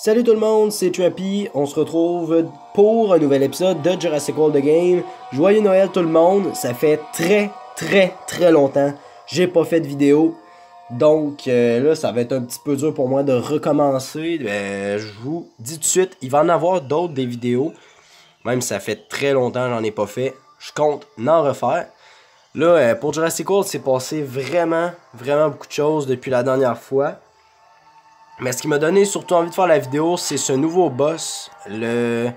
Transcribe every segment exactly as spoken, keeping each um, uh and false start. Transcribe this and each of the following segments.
Salut tout le monde, c'est Trappy. On se retrouve pour un nouvel épisode de Jurassic World The Game. Joyeux Noël tout le monde. Ça fait très très très longtemps. J'ai pas fait de vidéo. Donc euh, là, ça va être un petit peu dur pour moi de recommencer. Euh, je vous dis tout de suite, il va en avoir d'autres des vidéos. Même si ça fait très longtemps que j'en ai pas fait. Je compte en refaire. Là, euh, pour Jurassic World, c'est passé vraiment, vraiment beaucoup de choses depuis la dernière fois. Mais ce qui m'a donné surtout envie de faire la vidéo, c'est ce nouveau boss, le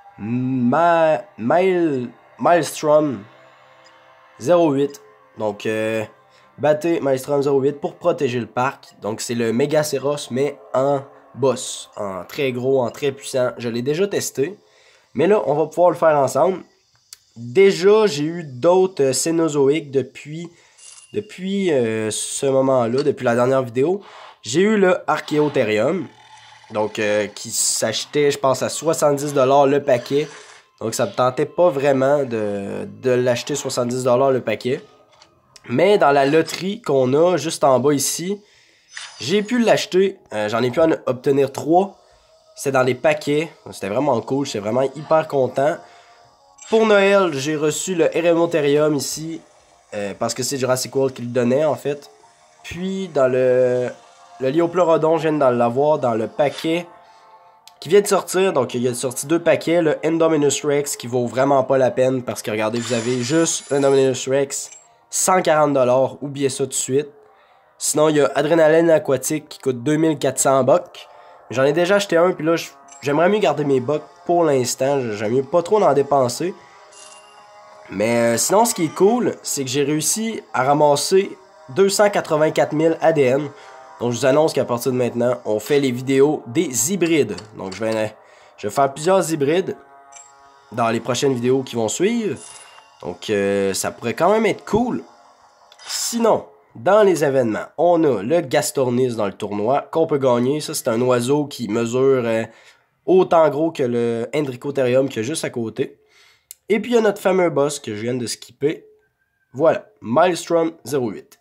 Ma Mael Maelstrom zéro huit. Donc, euh, battez Maelstrom zéro huit pour protéger le parc. Donc, c'est le Megaceros, mais en boss, en très gros, en très puissant. Je l'ai déjà testé, mais là, on va pouvoir le faire ensemble. Déjà, j'ai eu d'autres Cénozoïques depuis, depuis euh, ce moment-là, depuis la dernière vidéo. J'ai eu le Archaeotherium, donc euh, qui s'achetait, je pense, à soixante-dix dollars le paquet. Donc ça me tentait pas vraiment de, de l'acheter soixante-dix dollars le paquet. Mais dans la loterie qu'on a juste en bas ici, j'ai pu l'acheter. Euh, J'en ai pu en obtenir trois. C'est dans les paquets. C'était vraiment cool, j'étais vraiment hyper content. Pour Noël, j'ai reçu le Eremotherium ici, euh, parce que c'est Jurassic World qui le donnait en fait. Puis dans le... Le Liopleurodon, je viens de l'avoir dans le paquet qui vient de sortir. Donc, il y a sorti deux paquets. Le Indominus Rex qui vaut vraiment pas la peine parce que, regardez, vous avez juste Indominus Rex, cent quarante dollars. Oubliez ça tout de suite. Sinon, il y a Adrénaline Aquatique qui coûte deux mille quatre cents bucks. J'en ai déjà acheté un, puis là, j'aimerais mieux garder mes bucks pour l'instant. J'aime mieux pas trop en dépenser. Mais euh, sinon, ce qui est cool, c'est que j'ai réussi à ramasser deux cent quatre-vingt-quatre mille A D N. Donc, je vous annonce qu'à partir de maintenant, on fait les vidéos des hybrides. Donc, je vais, je vais faire plusieurs hybrides dans les prochaines vidéos qui vont suivre. Donc, euh, ça pourrait quand même être cool. Sinon, dans les événements, on a le Gastornis dans le tournoi qu'on peut gagner. Ça, c'est un oiseau qui mesure euh, autant gros que le Hendricotherium qui est juste à côté. Et puis, il y a notre fameux boss que je viens de skipper. Voilà, Maelstrom zéro huit.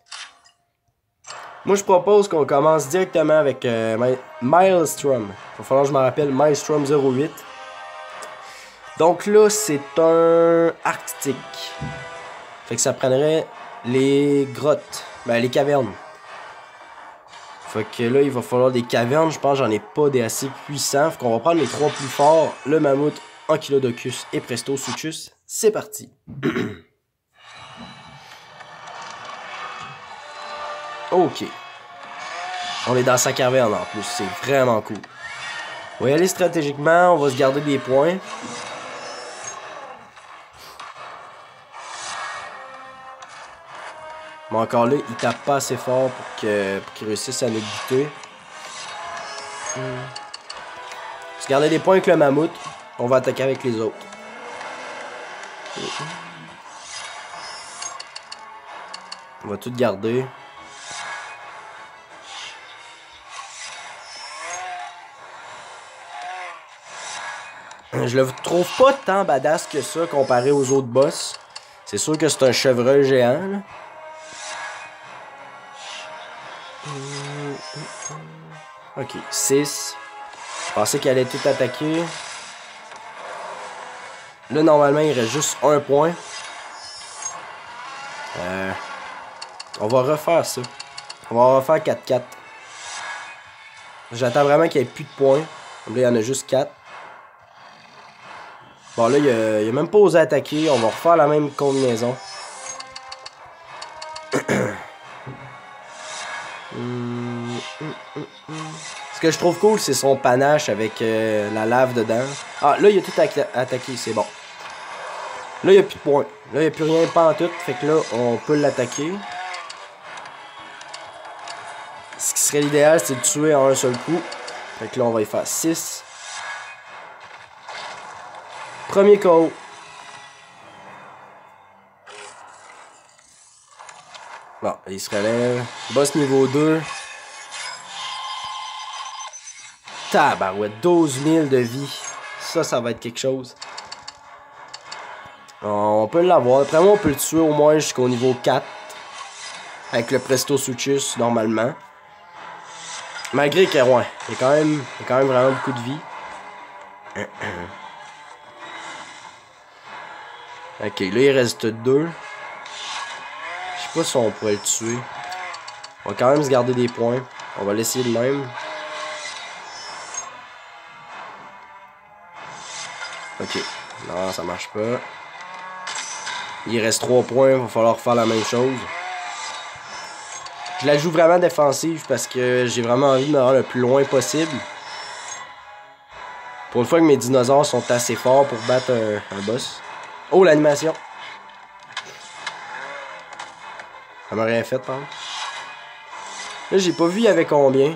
Moi, je propose qu'on commence directement avec euh, Maelstrom. Il va falloir que je me rappelle Maelstrom zéro huit. Donc là, c'est un Arctique. Fait que ça prendrait les grottes. Ben, les cavernes. Fait que là, il va falloir des cavernes. Je pense que j'en ai pas des assez puissants. Fait qu'on va prendre les trois plus forts. Le Mammouth, Ankylodocus et Prestosuchus. C'est parti. Ok. On est dans sa caverne en plus, c'est vraiment cool. On va y aller stratégiquement, on va se garder des points. Mais encore là, il tape pas assez fort pour que pour qu'il réussisse à nous buter. Hmm. Se garder des points avec le mammouth, on va attaquer avec les autres. On va tout garder. Je le trouve pas tant badass que ça comparé aux autres boss. C'est sûr que c'est un chevreuil géant. Là. Ok, six. Je pensais qu'elle allait tout attaquer. Là, normalement, il reste juste un point. Euh, on va refaire ça. On va refaire quatre quatre. J'attends vraiment qu'il n'y ait plus de points. Là, il y en a juste quatre. Bon, là, il a, il a même pas osé attaquer. On va refaire la même combinaison. Ce que je trouve cool, c'est son panache avec euh, la lave dedans. Ah, là, il a tout attaqué. C'est bon. Là, il n'y a plus de points. Là, il n'y a plus rien pas en tout. Fait que là, on peut l'attaquer. Ce qui serait l'idéal, c'est de tuer en un seul coup. Fait que là, on va y faire six. Premier K O. Bon, il se relève. Boss niveau deux. Tabarouette, douze mille de vie. Ça, ça va être quelque chose. On peut l'avoir. Après moi, on peut le tuer au moins jusqu'au niveau quatre. Avec le Prestosuchus, normalement. Malgré que, ouais, il y a quand même, il y a quand même vraiment beaucoup de vie. Ok, là il reste deux. Je sais pas si on pourrait le tuer. On va quand même se garder des points. On va l'essayer de même. Ok, non, ça marche pas. Il reste trois points, il va falloir faire la même chose. Je la joue vraiment défensive parce que j'ai vraiment envie de me rendre le plus loin possible. Pour une fois que mes dinosaures sont assez forts pour battre un, un boss. Oh, l'animation! Ça m'a rien fait, par exemple. Là, j'ai pas vu il y avait combien.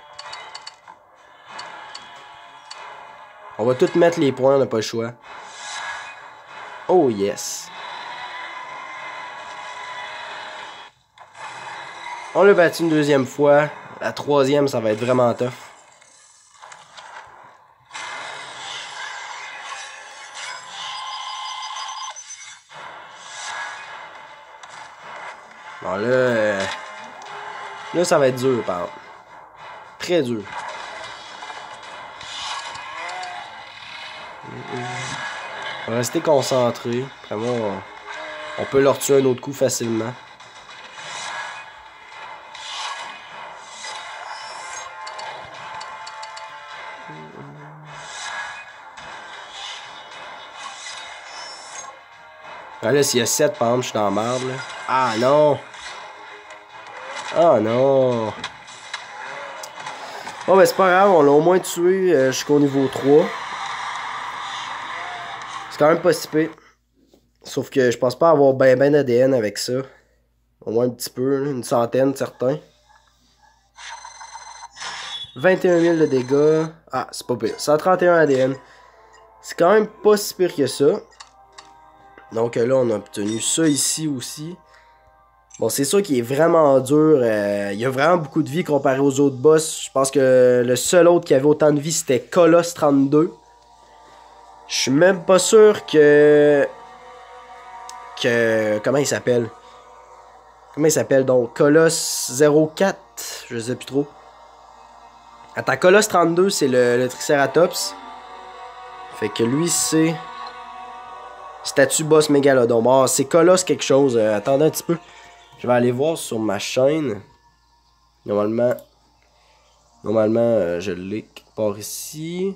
On va tout mettre les points, on n'a pas le choix. Oh, yes! On l'a battu une deuxième fois. La troisième, ça va être vraiment tough. Bon, là... Euh... Là, ça va être dur, par exemple. Très dur. On va rester concentré. Vraiment, on... on peut leur tuer un autre coup facilement. Ah là, s'il y a sept, par exemple, je suis dans la merde, là. Ah non! Ah non! Bon, ben c'est pas grave, on l'a au moins tué euh, jusqu'au niveau trois. C'est quand même pas si pire. Sauf que je pense pas avoir ben ben d'A D N avec ça. Au moins un petit peu, une centaine, certains. vingt et un mille de dégâts. Ah, c'est pas pire. cent trente et un A D N. C'est quand même pas si pire que ça. Donc là, on a obtenu ça ici aussi. Bon, c'est sûr qu'il est vraiment dur. Euh, il y a vraiment beaucoup de vie comparé aux autres boss. Je pense que le seul autre qui avait autant de vie, c'était Colosse trente-deux. Je suis même pas sûr que... Que... Comment il s'appelle? Comment il s'appelle donc? Colosse zéro quatre? Je sais plus trop. Attends, Colosse trente-deux, c'est le, le Triceratops. Fait que lui, c'est... Statue boss mégalodon. Bon, c'est Colosse quelque chose. Euh, attendez un petit peu. Je vais aller voir sur ma chaîne. Normalement... Normalement, euh, je l'ai quelque part ici.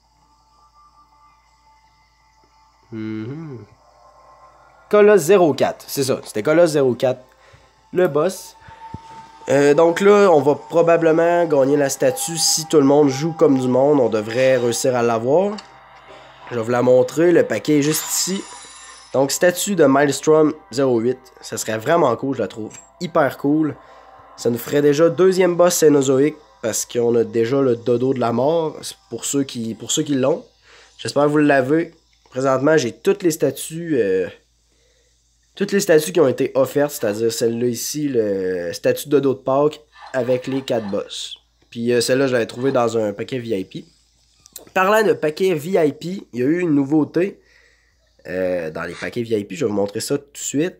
Mm-hmm. Colosse zéro quatre. C'est ça. C'était Colosse zéro quatre. Le boss. Euh, donc là, on va probablement gagner la statue. Si tout le monde joue comme du monde, on devrait réussir à l'avoir. Je vais vous la montrer. Le paquet est juste ici. Donc, statue de Maelstrom zéro huit. Ça serait vraiment cool, je la trouve. Hyper cool. Ça nous ferait déjà deuxième boss Cénozoïque. Parce qu'on a déjà le dodo de la mort. Pour ceux qui, pour ceux qui l'ont. J'espère que vous l'avez. Présentement, j'ai toutes les statues... Euh, toutes les statues qui ont été offertes. C'est-à-dire celle-là ici. Le statue dodo de Pâques. Avec les quatre boss. Puis euh, celle-là, je l'avais trouvée dans un paquet V I P. Parlant de paquet V I P, il y a eu une nouveauté. Euh, dans les paquets V I P, je vais vous montrer ça tout de suite.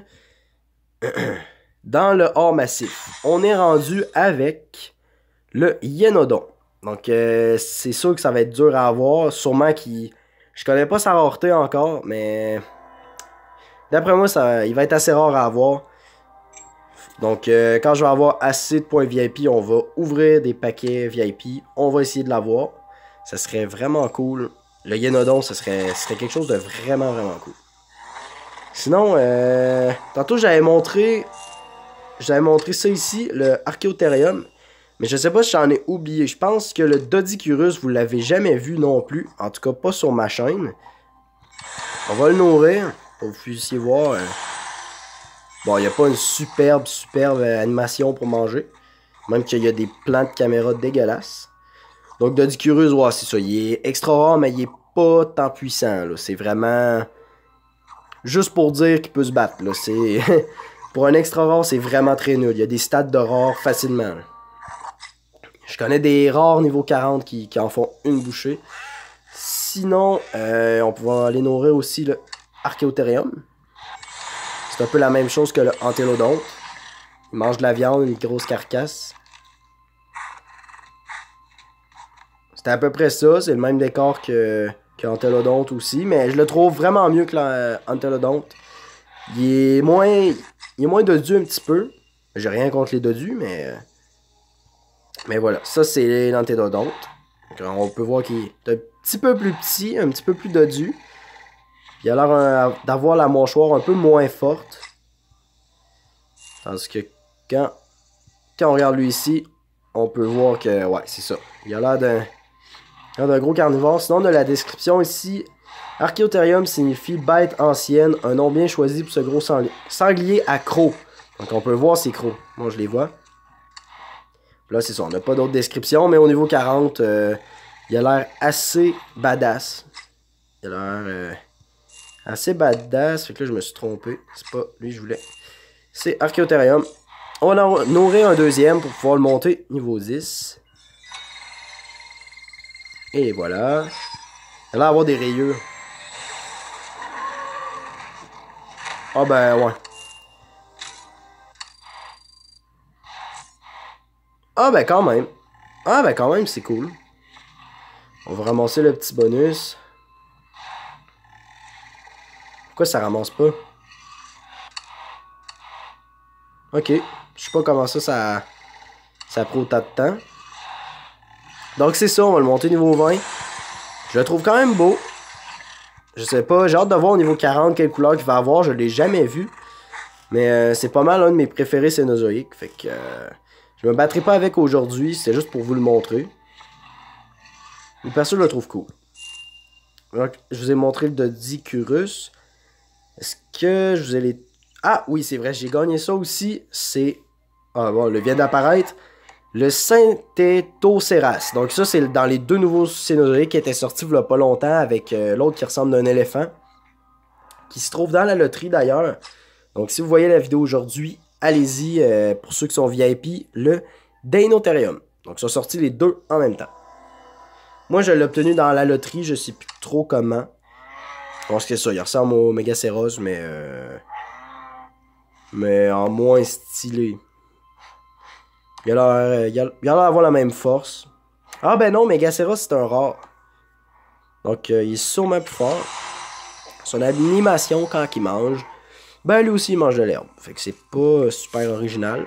Dans le hors massif, on est rendu avec le Hyenodon. Donc, euh, c'est sûr que ça va être dur à avoir. Sûrement qu'il... Je connais pas sa rareté encore, mais... D'après moi, ça, il va être assez rare à avoir. Donc, euh, quand je vais avoir assez de points V I P, on va ouvrir des paquets V I P. On va essayer de l'avoir. Ça serait vraiment cool. Le Hyenodon, ce serait, ce serait quelque chose de vraiment, vraiment cool. Sinon, euh, tantôt, j'avais montré... J'avais montré ça ici, le Archaeotherium. Mais je sais pas si j'en ai oublié. Je pense que le Dodicurus, vous l'avez jamais vu non plus. En tout cas, pas sur ma chaîne. On va le nourrir, pour que vous puissiez voir. Euh... Bon, il n'y a pas une superbe, superbe animation pour manger. Même qu'il y a des plans de caméra dégueulasses. Donc, Dodicurus, ouais, c'est ça. Il est extra rare, mais il est pas tant puissant. C'est vraiment... Juste pour dire qu'il peut se battre. C'est... Pour un extra rare, c'est vraiment très nul. Il y a des stats de rare facilement. Là. Je connais des rares niveau quarante qui, qui en font une bouchée. Sinon, euh, on pourra aller nourrir aussi le Archaeotherium. C'est un peu la même chose que le Antélodonte. Il mange de la viande, une grosse carcasse. c'est à peu près ça. C'est le même décor que, que Antelodonte aussi. Mais je le trouve vraiment mieux que l'Antelodonte. Il est moins. Il est moins dodu un petit peu. J'ai rien contre les dodus, mais. Mais voilà. Ça, c'est l'Antelodonte. On peut voir qu'il est un petit peu plus petit, un petit peu plus dodu. Il a l'air d'avoir la mâchoire un peu moins forte. Tandis que quand, quand on regarde lui ici, on peut voir que, ouais, c'est ça. Il a l'air d'un d'un gros carnivore. Sinon, de la description ici, Archaeotherium signifie bête ancienne, un nom bien choisi pour ce gros sanglier, sanglier à crocs. Donc, on peut voir ses crocs. Moi, je les vois. Là, c'est ça. On n'a pas d'autres descriptions, mais au niveau quarante, euh, il a l'air assez badass. Il a l'air euh, assez badass. Fait que là, je me suis trompé. C'est pas lui que je voulais. C'est Archaeotherium. On va en nourrir un deuxième pour pouvoir le monter niveau dix. Et voilà. Il a l'air d'avoir des rayures. Ah ben ouais. Ah ben quand même. Ah ben quand même, c'est cool. On va ramasser le petit bonus. Pourquoi ça ramasse pas? Ok. Je sais pas comment ça, ça, ça prend autant de temps. Donc c'est ça, on va le monter niveau vingt. Je le trouve quand même beau. Je sais pas, j'ai hâte de voir au niveau quarante quelle couleur qu'il va avoir. Je l'ai jamais vu. Mais euh, c'est pas mal un de mes préférés cénozoïques. Fait que euh, je me battrai pas avec aujourd'hui. C'était juste pour vous le montrer. Mais perso, je le trouve cool. Donc, je vous ai montré le Dodicurus. Est-ce que je vous ai les... Ah oui, c'est vrai, j'ai gagné ça aussi. C'est... Ah bon, le vient d'apparaître. Le Synthétoceras. Donc ça, c'est dans les deux nouveaux cénozoïques qui étaient sortis il y a pas longtemps avec euh, l'autre qui ressemble à un éléphant. Qui se trouve dans la loterie d'ailleurs. Donc si vous voyez la vidéo aujourd'hui, allez-y, euh, pour ceux qui sont V I P, le Deinotherium. Donc ils sont sortis les deux en même temps. Moi, je l'ai obtenu dans la loterie, je sais plus trop comment. Je pense que c'est ça, il ressemble au Megaceros, mais... Euh, mais en moins stylé. Il a l'air il a, il a l'air d'avoir la même force. Ah ben non, Megaceros c'est un rare. Donc euh, il est sûrement plus fort. Son animation quand il mange, ben lui aussi il mange de l'herbe. Fait que c'est pas super original.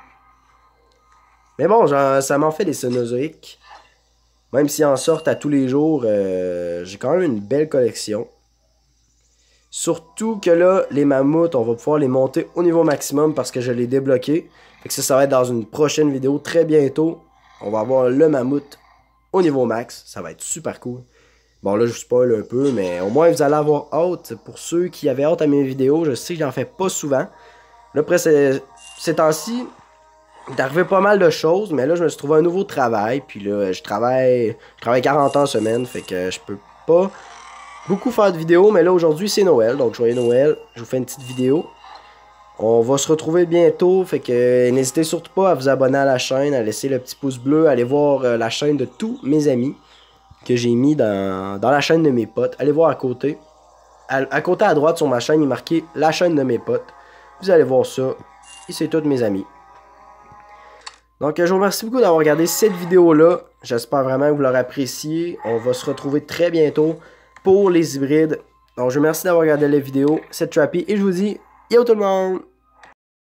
Mais bon, genre, ça m'en fait des cénozoïques. Même s'ils en sortent à tous les jours, euh, j'ai quand même une belle collection. Surtout que là, les mammouths, on va pouvoir les monter au niveau maximum parce que je l'ai débloqué. Fait que ça, ça va être dans une prochaine vidéo très bientôt. On va avoir le mammouth au niveau max. Ça va être super cool. Bon, là, je vous spoil un peu, mais au moins, vous allez avoir hâte. Pour ceux qui avaient hâte à mes vidéos, je sais que j'en fais pas souvent. Là, après ces, ces temps-ci, il est arrivé pas mal de choses, mais là, je me suis trouvé un nouveau travail. Puis là, je travaille, je travaille quarante heures semaine, fait que je peux pas beaucoup faire de vidéos. Mais là, aujourd'hui, c'est Noël, donc joyeux Noël. Je vous fais une petite vidéo. On va se retrouver bientôt, fait que n'hésitez surtout pas à vous abonner à la chaîne, à laisser le petit pouce bleu, à aller voir euh, la chaîne de tous mes amis que j'ai mis dans, dans la chaîne de mes potes. Allez voir à côté. À, à côté à droite sur ma chaîne, il est marqué la chaîne de mes potes. Vous allez voir ça. Et c'est tous mes amis. Donc, je vous remercie beaucoup d'avoir regardé cette vidéo-là. J'espère vraiment que vous l'aurez apprécié. On va se retrouver très bientôt pour les hybrides. Donc, je vous remercie d'avoir regardé la vidéo. C'est Trappy et je vous dis yo tout le monde!